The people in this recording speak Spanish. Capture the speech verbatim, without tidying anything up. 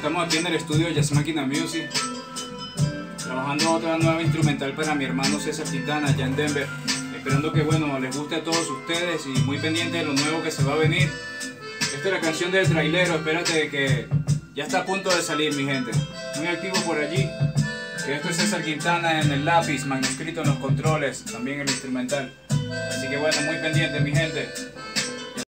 estamos aquí en el estudio Jazz Máquina Music, trabajando otra nueva instrumental para mi hermano César Quintana allá en Denver. Esperando que bueno, les guste a todos ustedes y muy pendiente de lo nuevo que se va a venir. Esta es la canción del trailero, espérate que ya está a punto de salir, mi gente. Muy activo por allí. Que esto es César Quintana en el lápiz, manuscrito en los controles, también el instrumental. Así que bueno, muy pendiente, mi gente.